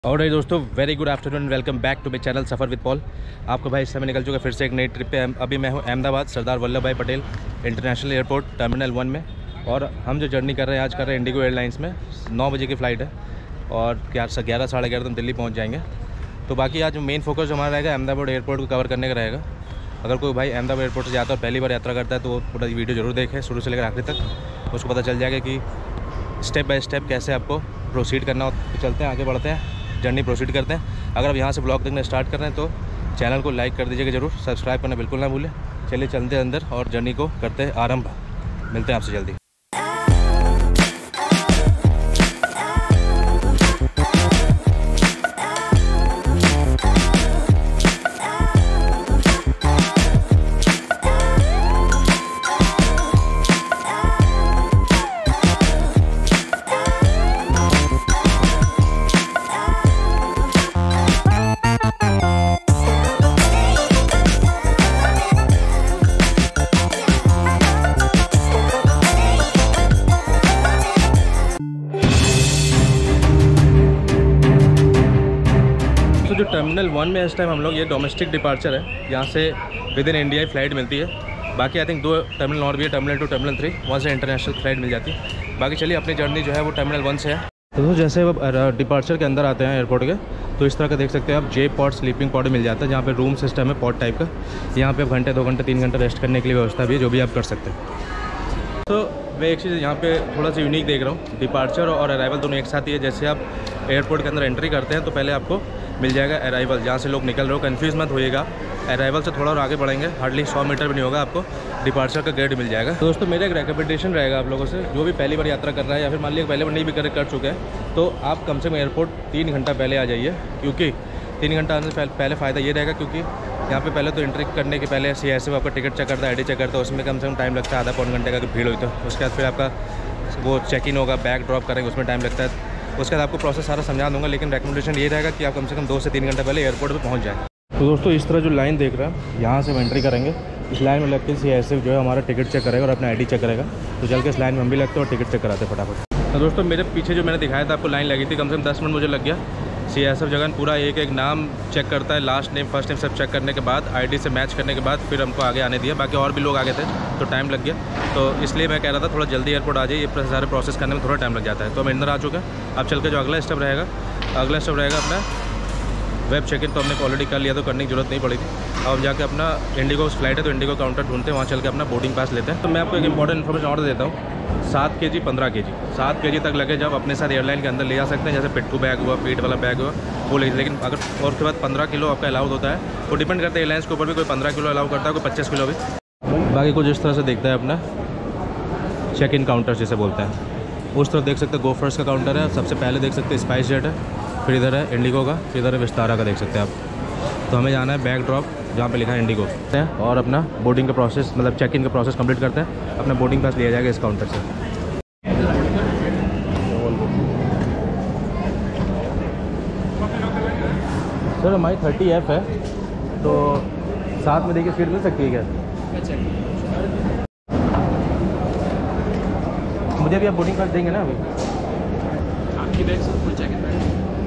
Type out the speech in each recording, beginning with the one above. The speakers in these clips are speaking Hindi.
और दोस्तों very good afternoon, welcome back to my channel Safar with Paul. आपको भाई इस समय निकल चुका फिर से एक नई ट्रिप पे। अभी मैं हूँ अहमदाबाद सरदार वल्लभ भाई पटेल इंटरनेशनल एयरपोर्ट टर्मिनल 1 में। और हम जो जर्नी कर रहे हैं आज कर रहे हैं इंडिगो एयरलाइंस में। 9 बजे की फ़्लाइट है और 11 साढ़े 11 हम दिल्ली पहुँच जाएंगे। तो बाकी आज मेन फोकस हमारा रहेगा अहमदाबाद एयरपोर्ट को कवर करने का रहेगा। अगर कोई भाई अहमदाबाद एयरपोर्ट से जाता है और पहली बार यात्रा करता है तो पूरा वीडियो ज़रूर देखें शुरू से लेकर आखिर तक। उसको पता चल जाएगा कि स्टेप बाय स्टेप कैसे आपको प्रोसीड करना हो। तो चलते हैं, आगे बढ़ते हैं, जर्नी प्रोसीड करते हैं। अगर आप यहाँ से ब्लॉग देखना स्टार्ट कर रहे हैं तो चैनल को लाइक कर दीजिएगा ज़रूर, सब्सक्राइब करना बिल्कुल ना भूलें। चलिए चलते हैं अंदर और जर्नी को करते हैं आरंभ। मिलते हैं आपसे जल्दी। तो जो टर्मिनल 1 में इस टाइम हम लोग, ये डोमेस्टिक डिपार्चर है, यहाँ से विद इन इंडिया फ़्लाइट मिलती है। बाकी आई थिंक 2 टर्मिनल और भी है, टर्मिनल 2 टर्मिनल 3, वहाँ से इंटरनेशनल फ़्लाइट मिल जाती है। बाकी चलिए अपनी जर्नी जो है वो टर्मिनल 1 से है। तो जैसे वो डिपार्चर के अंदर आते हैं एयरपोर्ट के, तो इस तरह का देख सकते हैं आप जे पॉड स्लीपिंग पॉड मिल जाता है, जहाँ पे रूम सिस्टम है पॉड टाइप का। यहाँ पे घंटे 2 घंटे 3 घंटे रेस्ट करने के लिए व्यवस्था भी है, जो भी आप कर सकते हैं। तो मैं एक चीज़ यहाँ पे थोड़ा सा यूनिक देख रहा हूँ, डिपार्चर और अराइवल दोनों एक साथ ही है। जैसे आप एयरपोर्ट के अंदर एंट्री करते हैं तो पहले आपको मिल जाएगा अराइवल, जहाँ से लोग निकल रहे हो। कन्फ्यूज़ मत होइएगा, अराइवल से थोड़ा और आगे बढ़ेंगे, हार्डली 100 मीटर भी नहीं होगा, आपको डिपार्चर का गेट मिल जाएगा। तो दोस्तों मेरा एक रिकमेंडेशन रहेगा आप लोगों से, जो भी पहली बार यात्रा कर रहा है या फिर मान लीजिए पहले बार नहीं भी कर चुके हैं, तो आप कम से कम एयरपोर्ट 3 घंटा पहले आ जाइए। क्योंकि 3 घंटा आने से पहले फ़ायदा ये रहेगा, क्योंकि यहाँ पे पहले तो एंट्री करने के पहले CISF आपका टिकट चेक करता है, ID चेक करता है, उसमें कम से कम टाइम लगता है आधा पौन घंटे का, भीड़ हुई तो। उसके बाद फिर आपका वो चेक इन होगा, बैग ड्रॉप करेंगे, उसमें टाइम लगता है। उसके बाद आपको प्रोसेस सारा समझा दूंगा, लेकिन रिकमेंडेशन ये रहेगा कि आप कम से कम 2 से 3 घंटे पहले एयरपोर्ट पे पहुंच जाएं। तो दोस्तों इस तरह जो लाइन देख रहे हैं, यहाँ से हम एंट्री करेंगे। इस लाइन में लग के CISF जो है हमारा टिकट चेक करेगा और अपना ID चेक करेगा। तो चल के इस लाइन में हम भी लगते हैं और टिकट चेक कराते हैं फटाफट। तो दोस्तों मेरे पीछे जो मैंने दिखाया था आपको लाइन लगी थी, कम से कम 10 मिनट मुझे लग गया। CISF जगह पूरा एक एक नाम चेक करता है, लास्ट नेम फर्स्ट नेम सब चेक करने के बाद ID से मैच करने के बाद फिर हमको आगे आने दिया। बाकी और भी लोग आगे थे तो टाइम लग गया, तो इसलिए मैं कह रहा था थोड़ा जल्दी एयरपोर्ट आ जाइए, ये सारे प्रोसेस करने में थोड़ा टाइम लग जाता है। तो हम अंदर आ चुके हैं। अब चल के जो अगला स्टेप रहेगा अपना वेब चेक इन, तो हमने ऑलरेडी कर लिया, तो करने की जरूरत नहीं पड़ेगी। अब हम जाके अपना इंडिगो फ्लाइट है तो इंडिगो काउंटर ढूंढते हैं, वहाँ चल के अपना बोर्डिंग पास लेते हैं। तो मैं आपको एक इंपॉर्टेंट इन्फॉर्मेशन और देता हूँ, 7 kg 15 kg 7 kg तक लगेज आप अपने साथ एयरलाइन के अंदर ले जा सकते हैं। जैसे पिट्ठू बैग हुआ, पीठ वाला बैग हुआ, वो लेकिन अगर और उसके बाद 15 किलो आपका अलाउड होता है। वो डिपेंड करता है एयरलाइंस के ऊपर भी, कोई 15 किलो अलाउ करता है, कोई 25 किलो भी। बाकी कुछ इस तरह से देखता है अपना चेक इन काउंटर जिसे बोलते हैं। उस तरफ देख सकते हैं गो फर्स्ट का काउंटर है, सबसे पहले देख सकते हैं स्पाइस जेट है, फिर इधर है इंडिगो का, फिर इधर है विस्तारा का, देख सकते हैं आप। तो हमें जाना है बैग ड्रॉप, जहाँ पे लिखा है इंडिगो, और अपना बोर्डिंग का प्रोसेस, मतलब चेक इन का प्रोसेस कंप्लीट करते हैं। अपना बोर्डिंग पास लिया जाएगा इस काउंटर से। सर हमारी 30F है, तो साथ में देखिए सीट मिल सकती है क्या? मुझे भी आप बोर्डिंग पास देंगे ना अभी? आपकी bag sir full check in bag,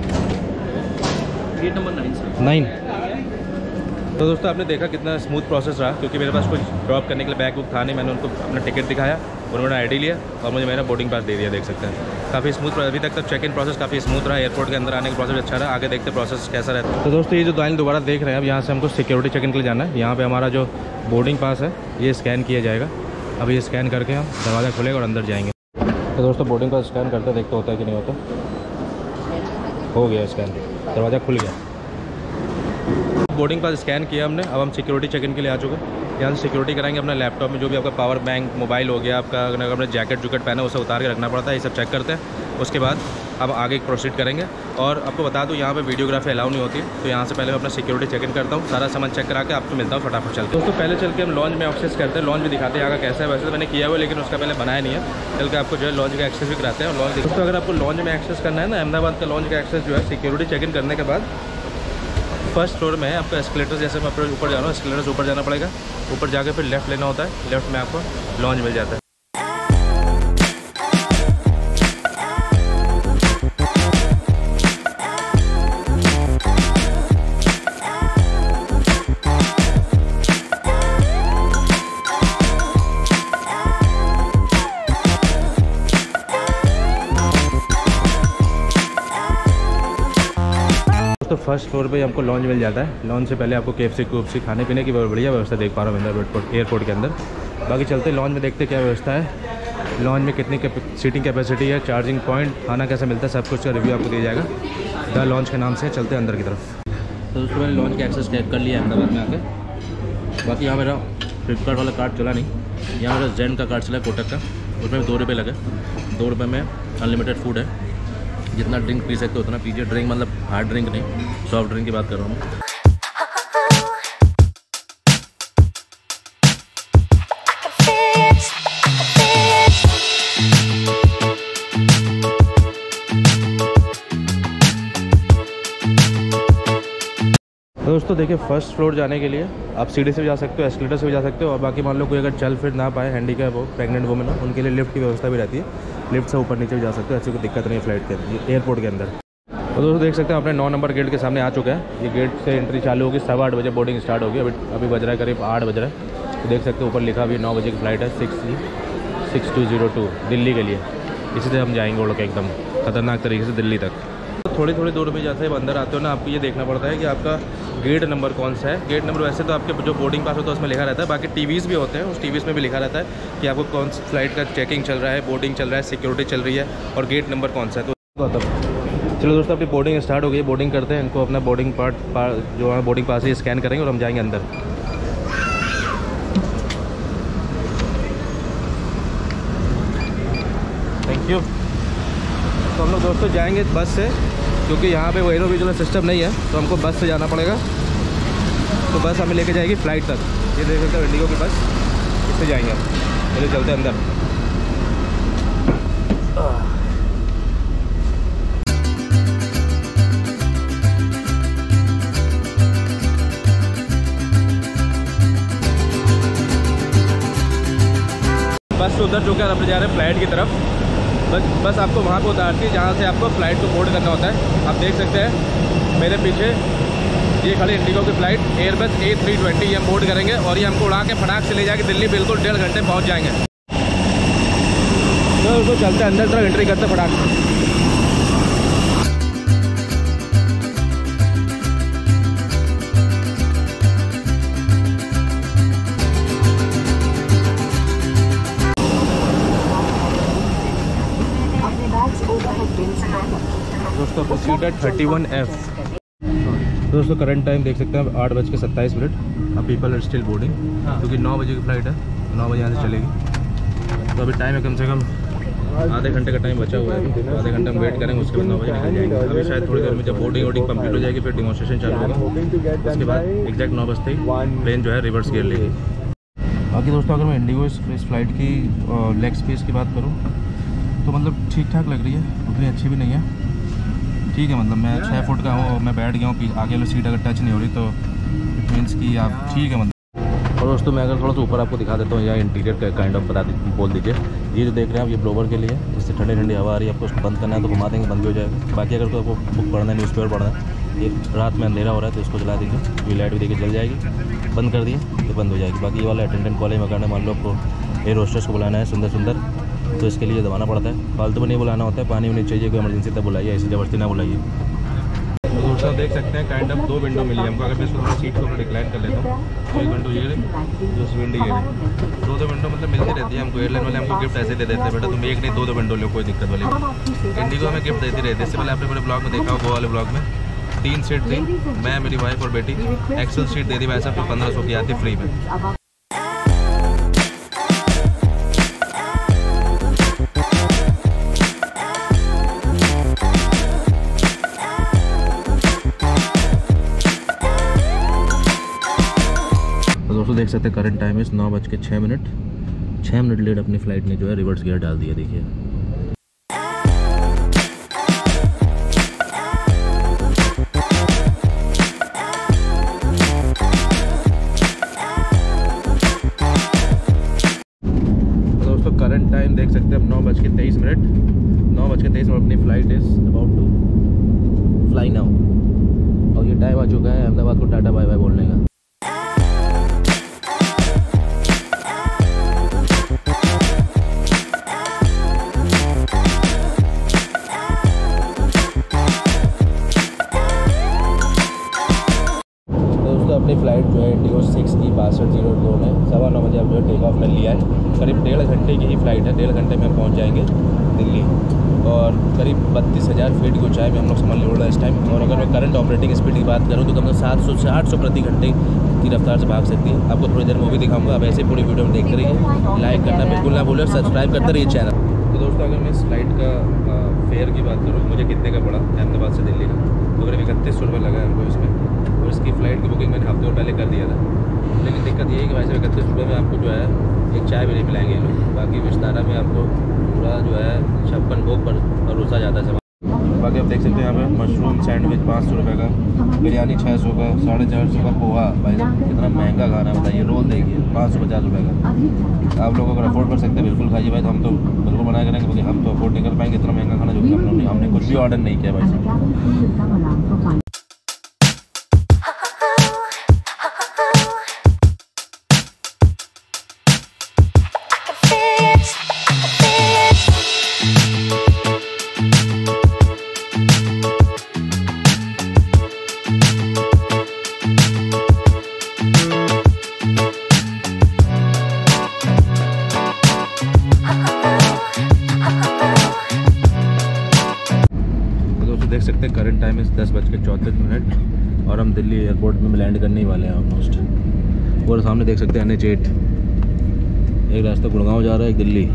gate number 9 sir. 9। तो दोस्तों आपने देखा कितना स्मूथ प्रोसेस रहा, क्योंकि मेरे पास कुछ ड्रॉप करने के लिए बैग बुक था नहीं। मैंने उनको अपना टिकट दिखाया, उन्होंने ID लिया और मुझे मेरा बोर्डिंग पास दे दिया, देख सकते हैं। काफ़ी स्मूथ, अभी तक चेक इन प्रोसेस काफ़ी स्मूथ रहा। एयरपोर्ट के अंदर आने का प्रोसेस अच्छा रहा। आगे देखते प्रोसेस कैसा रहता है। तो दोस्तों ये जो लाइन दोबारा देख रहे हैं, अब यहाँ से हमको सिक्योरिटी चेक इन के लिए जाना है। यहाँ पर हमारा जो बोर्डिंग पास है ये स्कैन किया जाएगा। अब ये स्कैन करके हम दरवाज़ा खुलेगा और अंदर जाएंगे। तो दोस्तों बोर्डिंग पास स्कैन करते देखते होता है कि नहीं होता। हो गया स्कैन, दरवाज़ा खुल गया। बोर्डिंग पास स्कैन किया हमने। अब हम सिक्योरिटी चेक इन के लिए आ चुके हैं। यहाँ से सिक्योरिटी कराएंगे अपना लैपटॉप में जो भी आपका पावर बैंक, मोबाइल हो गया आपका, अगर आपने जैकेट जुकेट पहना उसे उतार के रखना पड़ता है, ये सब चेक करते हैं। उसके बाद अब आगे प्रोसीड करेंगे। और आपको बता दूँ यहाँ पे वीडियोग्राफी अलाउ नहीं होती, तो यहाँ से पहले मैं अपना सिक्योरिटी चेक इन करता हूँ, सारा सामान चेक करा के आपको मिलता हूँ फटाफट चल के। दोस्तों पहले चल के हम लॉन्च में एक्सेस करते हैं, लॉन्च भी दिखाते हैं यहाँ का कैसा है। वैसे तो मैंने किया हुआ लेकिन उसका पहले बनाया नहीं है, चल के आपको जो है लॉन्च का एक्सेस भी कराते हैं। और लॉन्च दोस्तों अगर आपको लॉन्च में एक्सेस करना है ना, अहमदाबाद का लॉन्च का एक्सेस जो है सिक्योरिटी चेक इन करने के बाद फर्स्ट फ्लोर में है आपका एस्केलेटर। जैसे मैं ऊपर जा रहा हूँ, एस्केलेटर से ऊपर जाना पड़ेगा, ऊपर जाके फिर लेफ्ट लेना होता है, लेफ्ट में आपको लॉन्च मिल जाता है। दोस्तों फर्स्ट फ्लोर पे हमको लॉन्च मिल जाता है। लॉन्च से पहले आपको KFC खाने पीने की बढ़िया व्यवस्था देख पा रहा हूँ अंदर एयरपोर्ट के अंदर। बाकी चलते लॉन्च में देखते क्या व्यवस्था है, लॉन्च में कितनी सीटिंग कैपेसिटी है, चार्जिंग पॉइंट, खाना कैसे मिलता है, सब कुछ का रिव्यू आपको दिया जाएगा द लॉन्च के नाम से। चलते अंदर की तरफ। तो दोस्तों मैंने लॉन्च का एक्सेस कर लिया अहमदाबाद में आकर। बाकी यहाँ मेरा फ्लिपकार्ट वाला कार्ड चला नहीं, यहाँ मेरा जेन का कार्ड चला है कोटक का, उसमें 2 रुपये लगे। 2 रुपये में अनलिमिटेड फूड है, जितना ड्रिंक पी सकते हो उतना पीजिए। ड्रिंक मतलब हार्ड ड्रिंक नहीं, सॉफ्ट ड्रिंक की बात कर रहा हूँ मैं। दोस्तों देखिए फर्स्ट फ्लोर जाने के लिए आप सीढ़ी से भी जा सकते हो, एस्केलेटर से भी जा सकते हो, और बाकी मान लो कोई अगर चल फिर ना पाए, हैंडीकैप हो, प्रेग्नेंट वुमेन हो, उनके लिए लिफ्ट की व्यवस्था भी रहती है। लिफ्ट से ऊपर नीचे भी जा सकते हो, ऐसी कोई दिक्कत नहीं है फ्लाइट के अंदर, एयरपोर्ट के अंदर। तो दोस्तों देख सकते हैं अपने 9 नंबर गेट के सामने आ चुका है। ये गेट से एंट्री चालू होगी, 8:15 बजे बोर्डिंग स्टार्ट होगी। अभी बज रहा है करीब 8 बज रहा है। तो देख सकते हो ऊपर लिखा अभी 9 बजे की फ़्लाइट है 6202 दिल्ली के लिए। इसी से हम जाएंगे उड़ के एकदम खतरनाक तरीके से दिल्ली तक। थोड़ी दूर में जैसे आप अंदर आते हो ना, आपको ये देखना पड़ता है कि आपका गेट नंबर कौन सा है। गेट नंबर वैसे तो आपके जो बोर्डिंग पास होता है उसमें लिखा रहता है, बाकी टीवीज़ भी होते हैं, उस टीवीज़ में भी लिखा रहता है कि आपको कौन सी फ्लाइट का चेकिंग चल रहा है, बोर्डिंग चल रहा है, सिक्योरिटी चल रही है और गेट नंबर कौन सा है। तो चलो दोस्तों अपनी बोर्डिंग स्टार्ट हो गई, बोर्डिंग करते हैं। इनको अपना बोर्डिंग जो है बोर्डिंग पास है स्कैन करेंगे और हम जाएंगे अंदर। Thank you. तो हम लोग दोस्तों जाएंगे बस से, क्योंकि यहाँ पे एरो विजुअल सिस्टम नहीं है, तो हमको बस से जाना पड़ेगा। तो बस हमें लेके जाएगी फ्लाइट तक। ये देख सकते हो इंडिगो की बस, इससे जाएंगे हम। चलिए चलते हैं अंदर। बस उतर चुके हैं, अपने जा रहे हैं फ्लाइट की तरफ। बस आपको वहाँ पे उतारती है जहाँ से आपको फ़्लाइट को बोर्ड करना होता है। आप देख सकते हैं मेरे पीछे ये खड़ी इंडिगो की फ़्लाइट एयरबस A320, ये हम बोर्ड करेंगे और ये हमको उड़ा के फटाक से ले जाके दिल्ली बिल्कुल 1.5 घंटे पहुँच जाएंगे। तो उसको चलते अंदर तरफ एंट्री करते फटाक से। दोस्तों सीट है 31F। दोस्तों करंट टाइम देख सकते हैं 8:27। अब पीपल आर स्टिल बोर्डिंग, क्योंकि 9 बजे की फ़्लाइट है, 9 बजे यहाँ से चलेगी। तो अभी टाइम है कम से कम आधे घंटे का टाइम बचा हुआ है। तो आधे घंटे हम वेट करेंगे, उसके बाद 9 बजे निकल जाएंगे। अभी शायद थोड़ी देर में जब बोर्डिंग कंप्लीट हो जाएगी फिर डिमॉन्स्ट्रेशन चालू होगा। उसके बाद एग्जैक्ट 9 बजते ही प्लेन जो है रिवर्स गियर लेगी। बाकी दोस्तों अगर मैं इंडिगो इस फ़्लाइट की लेग स्पेस की बात करूँ तो मतलब ठीक ठाक लग रही है, उतनी अच्छी भी नहीं है, ठीक है। मतलब मैं 6 फुट का हूँ, मैं बैठ गया हूँ, आगे वाली सीट अगर टच नहीं हो रही तो इट मीन्स कि आप ठीक है मतलब। और दोस्तों मैं अगर थोड़ा सा ऊपर आपको दिखा देता हूँ, या इंटीरियर का काइंड ऑफ बोल दीजिए। ये जो देख रहे हैं आप, ये ब्लोवर के लिए, इससे ठंडी हवा आ रही है। आपको उसको बंद करना है तो घुमा देंगे, बंद भी हो जाएगा। बाकी अगर तो आपको बुक पढ़ना है, न्यूज़पेपर पढ़ना है, ये रात में अंधेरा हो रहा है तो इसको जला दीजिए, ये लाइट भी देखिए जल जाएगी। बंद कर दिए तो बंद हो जाएगी। बाकी ये वाला अटेंडेंट कॉलेज में करना है, मान लो आपको एयर होस्टेस को बुलाना है सुंदर, तो इसके लिए दबाना पड़ता है। फालतू में नहीं बुलाना होता है, पानी नहीं चाहिए, कोई इमरजेंसी तब बुलाइए, ऐसी ज़बरदस्ती ना बुलाइए। दोस्तों देख सकते हैं काइंड ऑफ 2 विंडो मिली हमको। अगर मैं इसको थोड़ा सीट को ऊपर डिक्लाइन कर लेता हूँ तो एक विंडो ये जो विंडो ये 2 विंडो मतलब मिलती रहती है हमको। एयरलाइन वाले हमको गिफ्ट ऐसे दे देते हैं, बेटा तुम एक नहीं 2 विंडो लो, कोई दिक्कत वाली नहीं। इंडिगो हमें गिफ्ट देती रहती है। इससे पहले आपने मेरे ब्लॉग में देखा हो, वो वाले ब्लॉग में 3 सीट थी, मैं, मेरी वाइफ और बेटी। एक्सेल सीट दे दी वैसा, फिर 1500 की आती फ्री में। दोस्तों देख सकते हैं करंट टाइम इस 9:06। 6 मिनट लेट अपनी फ़्लाइट ने जो है रिवर्स गियर डाल दिया, देखिए। दोस्तों करंट टाइम देख सकते हैं अब 9:23। 9:23 में अपनी flight is about to fly now, और ये टाइम आ चुका है अहमदाबाद को टाटा बाय बाय बोलने का। फ़्लाइट जो है इंडिगो 6 की 6202 में 9:15 बजे अब जो है टेक ऑफ कर लिया है। करीब 1.5 घंटे की ही फ़्लाइट है, 1.5 घंटे में हम पहुँच जाएंगे दिल्ली। और करीब 32,000 फीट की ऊंचाई में हम लोग संभल रहे हैं इस टाइम। और अगर मैं करंट ऑपरेटिंग स्पीड की बात करूँ तो कम से कम 700 से 800 प्रति घंटे की रफ्तार से भाग सकती है। आपको थोड़ी देर मूवी दिखाऊंगा, अब ऐसे पूरी वीडियो में देखते रहिए। लाइक करना बिल्कुल ना भूलें और सब्सक्राइब करते रहिए चैनल। तो दोस्तों अगर मैं इस फ्लाइट का फेयर की बात करूँ, मुझे कितने का पड़ा अहमदाबाद से दिल्ली का, तो करीब 3100 रुपये लगा है हमको इसमें। और इसकी फ़्लाइट की बुकिंग मैंने हफ्ते और पहले कर दिया था। लेकिन दिक्कत ये है कि वैसे 31 रुपये में आपको जो है एक चाय भी नहीं पिलाएंगे लोग। बाकी विस्तारा में आपको पूरा जो है 56 भोग पर परोसा जाता है। बाकी आप देख सकते हैं यहाँ पे मशरूम सैंडविच 500 रुपये का, बिरयानी 600 का, 450 का पोहा। भाई कितना महंगा खाना है बताइए। रोल देखिए 550 रुपये का। आप लोग अगर अफोर्ड कर सकते हैं बिल्कुल खाइए भाई। तो हम तो बिल्कुल मना करेंगे क्योंकि हम तो अफोर्ड नहीं कर पाएंगे इतना महंगा खाना, जो कि हमने कुछ भी ऑर्डर नहीं किया भाई साहब। देख सकते हैं करंट टाइम है 10:34 और हम दिल्ली एयरपोर्ट में लैंड करने ही वाले हैं ऑलमोस्ट। और सामने देख सकते हैं NH8, एक रास्ता गुड़गांव जा रहा है, एक Delhi.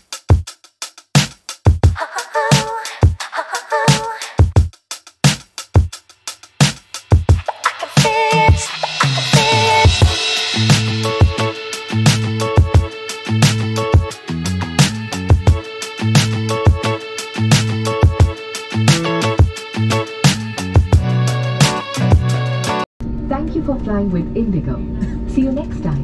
Thank you for flying with Indigo. See you next time.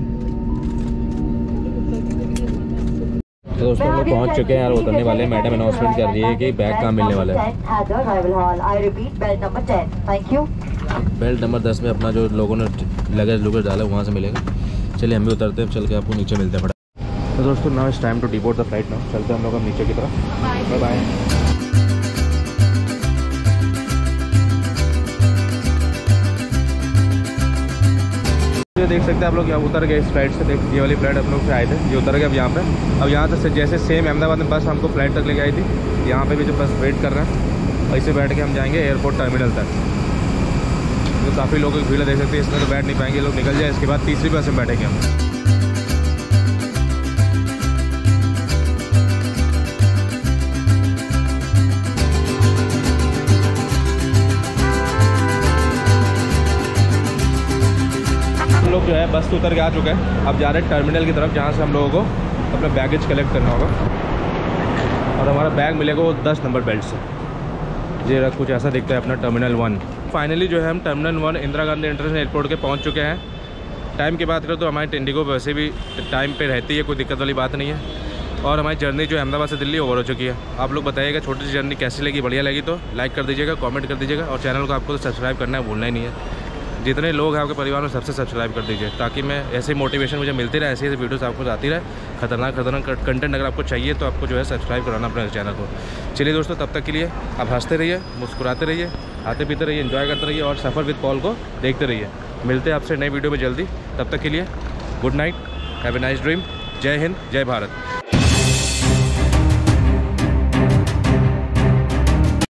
तो दोस्तों हम लोग पहुँच चुके हैं यार, उतरने वाले हैं। मैडम अनाउंसमेंट कर रही है कि बैग कहाँ मिलने वाला है। बेल्ट नंबर 10 में अपना जो लोगों ने लगेज लुगेज डाला वहाँ से मिलेगा। चलिए हम भी उतरते हैं, चल के आपको नीचे मिलते हैं फटाफट। तो दोस्तों now it's time to deport the flight. Now चलते हैं हम लोग अब नीचे की तरफ। Bye bye. ये देख सकते हैं आप लोग यहाँ उतर गए इस फ्लाइट से। देख ये वाली फ्लाइट हम लोग से आए थे, ये उतर गए अब यहाँ पे। अब यहाँ से जैसे सेम अहमदाबाद में बस हमको फ्लाइट तक लेके आई थी, यहाँ पे भी जो बस वेट कर रहे हैं। ऐसे बैठ के हम जाएंगे एयरपोर्ट टर्मिनल तक। तो काफ़ी लोगों की भीड़ देख सकते हैं, इसमें तो बैठ नहीं पाएंगे, लोग निकल जाए। इसके बाद तीसरी बस में बैठेंगे हम। लोग जो है बस से उतर के आ चुके हैं, अब जा रहे हैं टर्मिनल की तरफ, जहाँ से हम लोगों को अपना बैगेज कलेक्ट करना होगा। और हमारा बैग मिलेगा वो 10 नंबर बेल्ट से। ये कुछ ऐसा दिखता है अपना टर्मिनल 1। फाइनली जो है हम terminal 1 Indira Gandhi international airport के पहुँच चुके हैं। टाइम की बात करें तो हमारी इंडिगो वैसे भी टाइम पे रहती है, कोई दिक्कत वाली बात नहीं है। और हमारी जर्नी जो अहमदाबाद से दिल्ली ओवर हो चुकी है। आप लोग बताइएगा छोटी सी जर्नी कैसी लगी, बढ़िया लगी तो लाइक कर दीजिएगा, कमेंट कर दीजिएगा। और चैनल को आपको तो सब्सक्राइब करना है, भूलना ही नहीं है। जितने लोग हैं आपके परिवार में सबसे सब्सक्राइब कर दीजिए, ताकि मैं ऐसे मोटिवेशन मुझे मिलती रहे, ऐसी वीडियोस आपको आती रहे। खतरनाक कंटेंट अगर आपको चाहिए तो आपको जो है सब्सक्राइब कराना अपने चैनल को। चलिए दोस्तों, तब तक के लिए आप हंसते रहिए, मुस्कुराते रहिए, खाते पीते रहिए, एंजॉय करते रहिए और सफ़र विद पॉल को देखते रहिए। मिलते हैं आपसे नई वीडियो में जल्दी। तब तक के लिए good night, have a nice dream. जय हिंद, जय भारत।